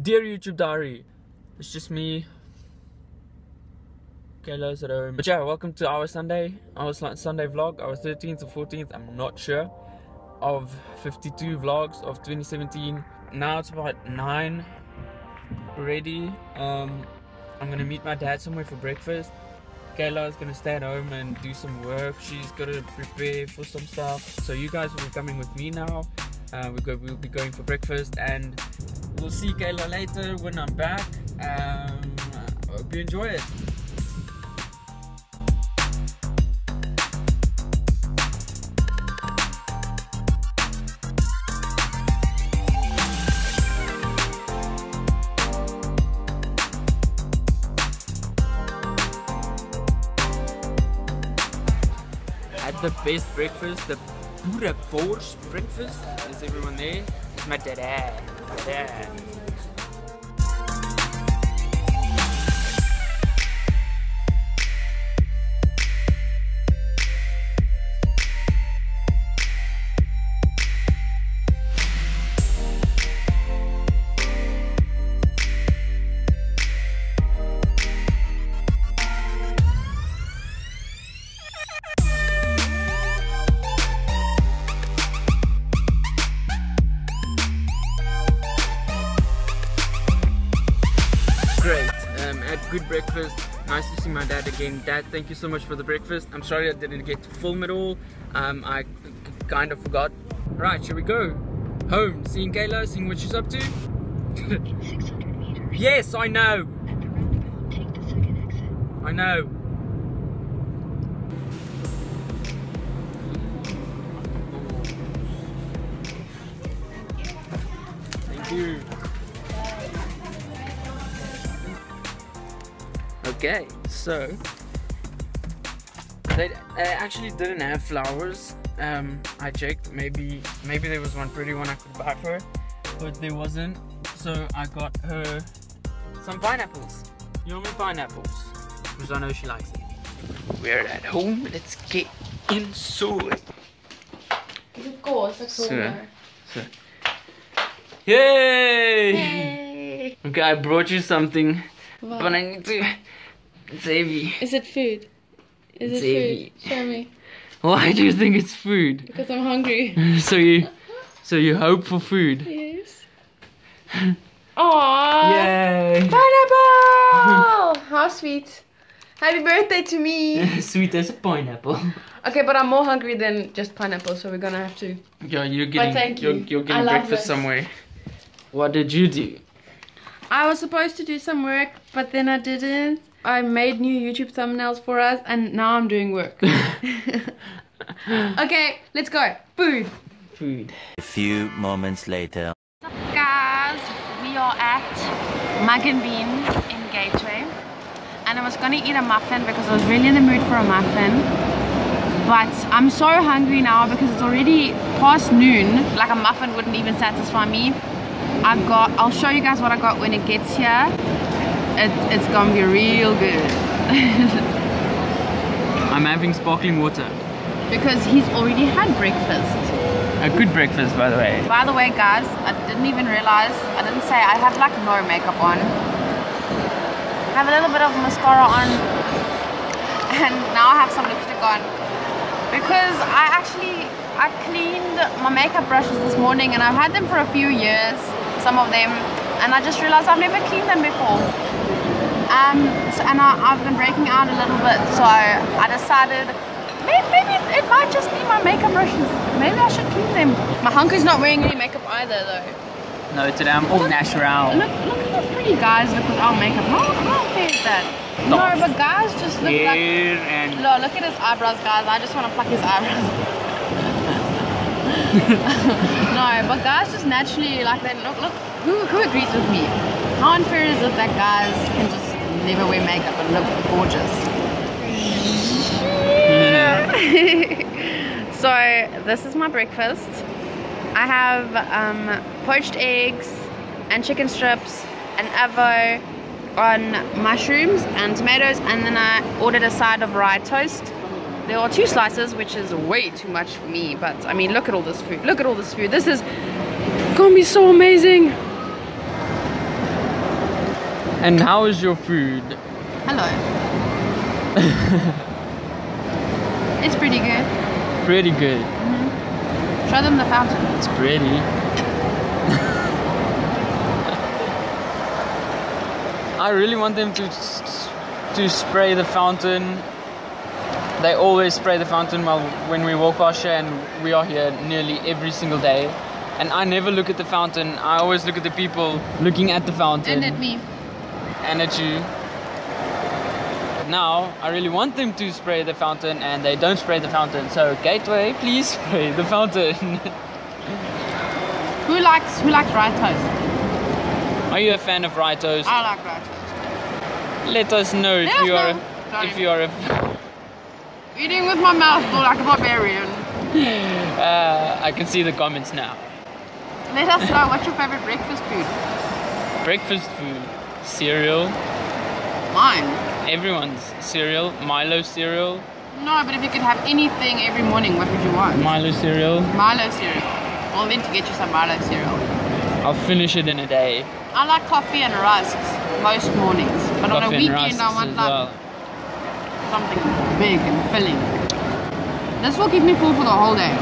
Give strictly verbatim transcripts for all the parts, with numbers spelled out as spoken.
Dear YouTube Diary, it's just me. Kayla's at home. But yeah, welcome to our Sunday, our Sunday vlog, our thirteenth or fourteenth, I'm not sure, of fifty-two vlogs of twenty seventeen. Now it's about nine already. Um, I'm gonna meet my dad somewhere for breakfast. Kayla is gonna stay at home and do some work. She's gotta prepare for some stuff. So you guys will be coming with me now. Uh, we go, we'll be going for breakfast, and we'll see Kayla later when I'm back. Um, I hope you enjoy it. Had the best breakfast, the boerenvors breakfast. Is everyone there? It's my dad. My dad. Great, um, had good breakfast. Nice to see my dad again. Dad, thank you so much for the breakfast. I'm sorry I didn't get to film it all. Um, I kind of forgot. Right, shall we go? Home, seeing Kayla, seeing what she's up to? six hundred meters. Yes, I know. At the roundabout, take the second exit. I know. Thank you. Okay, so they, they actually didn't have flowers. Um, I checked. Maybe maybe there was one pretty one I could buy for her, but there wasn't. So I got her some pineapples. Yummy pineapples, because I know she likes it. We're at home. Let's get inside. Is it cool? It's So, cool. so. Yay! Hey. Okay, I brought you something, Wow. but I need to. It's heavy. Is it food? Is It's it heavy. food? Show me. Why do you think it's food? Because I'm hungry. so you, so you hope for food. Yes. Aww. Yay! Pineapple! How sweet. Happy birthday to me. Sweet as a pineapple. Okay, but I'm more hungry than just pineapple, so we're gonna have to. Yeah, you're getting. thank You're, you. you're I getting love breakfast this. somewhere. What did you do? I was supposed to do some work, but then I didn't. I made new YouTube thumbnails for us, and now I'm doing work. Okay, let's go. Food. Food. A few moments later. Guys, we are at Mug and Bean in Gateway, and I was gonna eat a muffin because I was really in the mood for a muffin, but I'm so hungry now because it's already past noon. Like a muffin wouldn't even satisfy me. I got, I'll show you guys what I got when it gets here. It, it's gonna be real good. I'm having sparkling water. Because he's already had breakfast. A good breakfast, by the way. By the way, guys, I didn't even realize, I didn't say, I have like no makeup on. I have a little bit of mascara on, and now I have some lipstick on. Because I actually, I cleaned my makeup brushes this morning, and I've had them for a few years, some of them, and I just realized I've never cleaned them before. Um, so, and I, I've been breaking out a little bit, so I decided, maybe, maybe it might just be my makeup brushes. Maybe I should clean them. My Hanco's not wearing any makeup either, though. No, today I'm all natural. Look, look at how pretty guys look without makeup. How, how fair is that? No, but guys just look Hair like... and No, look at his eyebrows, guys. I just want to pluck his eyebrows. No, but guys just naturally like that. Look, look. Who, who agrees with me? How unfair is it that guys can just never wear makeup and look gorgeous? So, this is my breakfast. I have um, poached eggs and chicken strips and avo on mushrooms and tomatoes, and then I ordered a side of rye toast. There are two slices, which is way too much for me, but I mean, look at all this food. Look at all this food. This is gonna be so amazing. And how is your food? Hello. It's pretty good. Pretty good. Mm-hmm. Show them the fountain. It's pretty. I really want them to to spray the fountain. They always spray the fountain while when we walk past here, and we are here nearly every single day. And I never look at the fountain. I always look at the people looking at the fountain. And at me. And at you. But now I really want them to spray the fountain, and they don't spray the fountain. So Gateway, please spray the fountain. Who likes who likes rye toast? Are you a fan of rye toast? I like rye toast. Let us know if Let us you are know. a, if you are a Eating with my mouth full like a barbarian. uh, I can see the comments now. Let us know, what's your favorite breakfast food? Breakfast food, cereal. Mine. Everyone's cereal, Milo cereal. No, but if you could have anything every morning, what would you want? Milo cereal. Milo cereal. Well, then to get you some Milo cereal. I'll finish it in a day. I like coffee and rusks most mornings, but on a Coffee and weekend I rusks want as like well. something big and filling. This will keep me full for the whole day.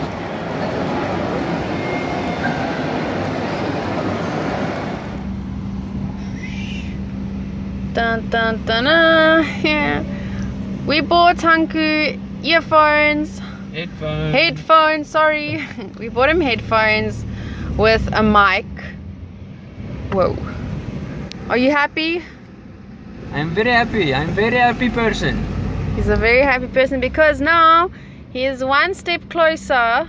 Dun dun dun dun. Yeah. We bought Hanco earphones. Headphones. Headphones, sorry. We bought him headphones with a mic. Whoa. Are you happy? I'm very happy. I'm very happy person. He's a very happy person because now he is one step closer.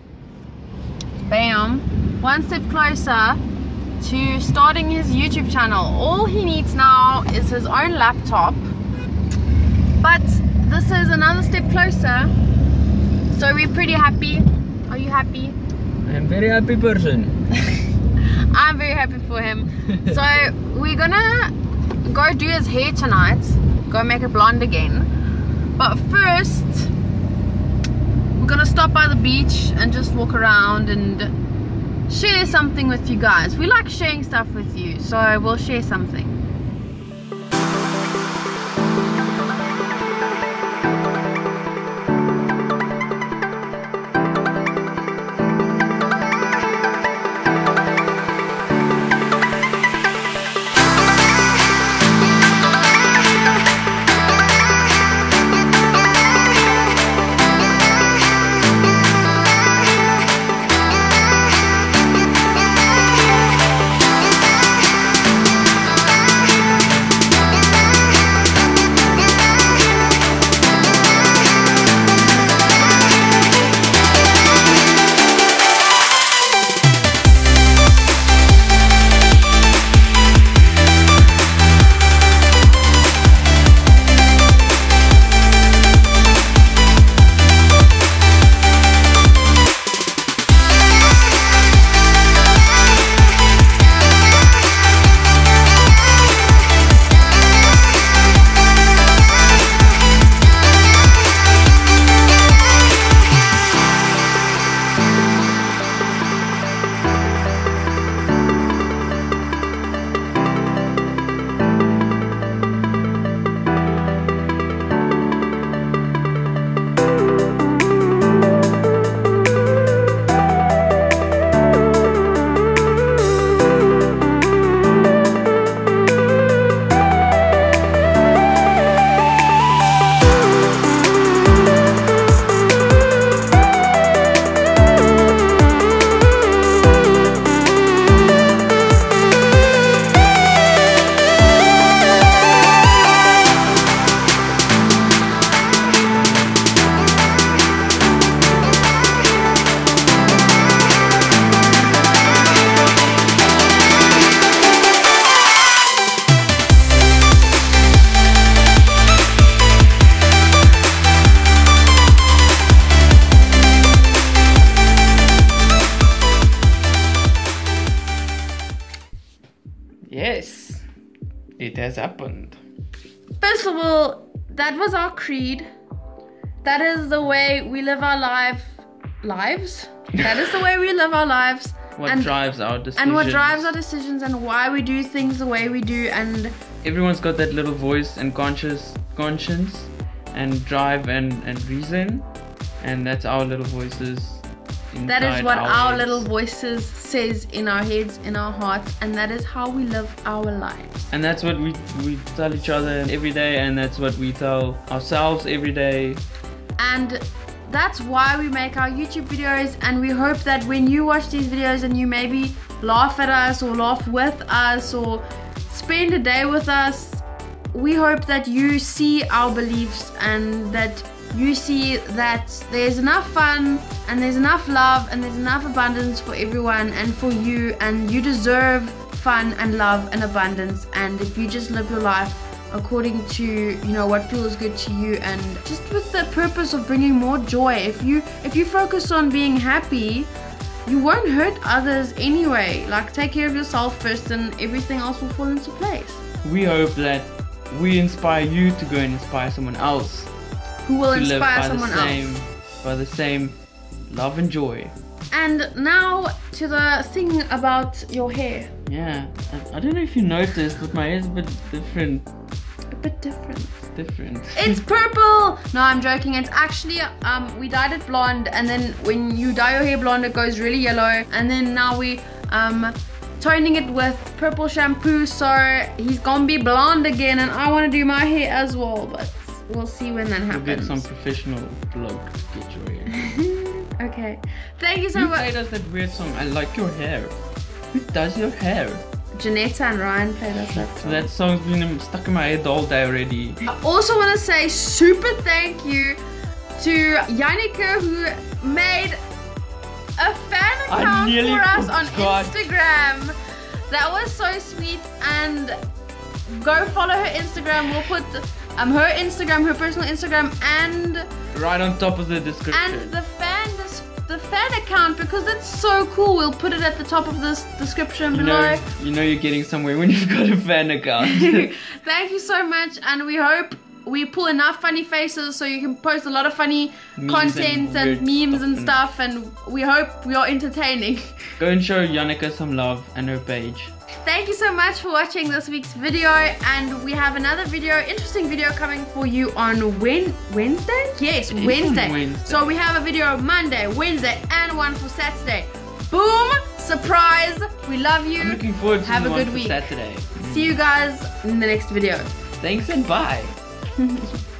Bam. One step closer to starting his YouTube channel. All he needs now is his own laptop. But this is another step closer. So we're pretty happy. Are you happy? I'm very happy person. I'm very happy for him. So we're gonna go do his hair tonight. Go make it blonde again. But first, we're gonna stop by the beach and just walk around and share something with you guys. We like sharing stuff with you, so we'll share something. Yes, it has happened. First of all, that was our creed. That is the way we live our life lives. That is the way we live our lives. what and, drives our decisions. and what drives our decisions and why we do things the way we do. And everyone's got that little voice and conscious conscience and drive and, and reason, and that's our little voices. That is what our, our heads. little voices says in our heads, in our hearts, and that is how we live our lives. And that's what we we tell each other every day, and that's what we tell ourselves every day. And that's why we make our YouTube videos, and we hope that when you watch these videos and you maybe laugh at us or laugh with us or spend a day with us, we hope that you see our beliefs and that you see that there's enough fun and there's enough love and there's enough abundance for everyone and for you, and you deserve fun and love and abundance. And if you just live your life according to, you know, what feels good to you, and just with the purpose of bringing more joy, if you if you focus on being happy, you won't hurt others anyway. Like, take care of yourself first and everything else will fall into place. We hope that we inspire you to go and inspire someone else Who will to live inspire by someone the same, else. by the same love and joy. And now to the thing about your hair. Yeah, I, I don't know if you noticed, but my hair's a bit different. A bit different. Different. It's purple! No, I'm joking. It's actually, um, we dyed it blonde, and then when you dye your hair blonde, it goes really yellow. And then now we, um, toning it with purple shampoo, so he's gonna be blonde again, and I want to do my hair as well, but we'll see when that We'll happens. get some professional bloke to get your hair. Okay. Thank you so Who much. played us that weird song, I Like Your Hair? Who does your hair? Janetta and Ryan played us that So song. that song's been stuck in my head all day already. I also want to say super thank you to Janneke, who made a fan I account nearly for us on forgot. Instagram. That was so sweet, and go follow her Instagram. We'll put um her Instagram, her personal Instagram, and Right on top of the description. and the fan this the fan account, because it's so cool. We'll put it at the top of this description you below. know, you know you're getting somewhere when you've got a fan account. Thank you so much, and we hope we pull enough funny faces so you can post a lot of funny Memes content and and, weird memes and stuff stuff, and we hope we are entertaining. Go and show Janneke some love and her page. Thank you so much for watching this week's video, and we have another video, interesting video coming for you on Wed Wednesday? Yes, It is Wednesday. on Wednesday. So we have a video Monday, Wednesday, and one for Saturday. Boom! Surprise! We love you. I'm looking forward to Have the a one good for week. Saturday. See you guys in the next video. Thanks and bye.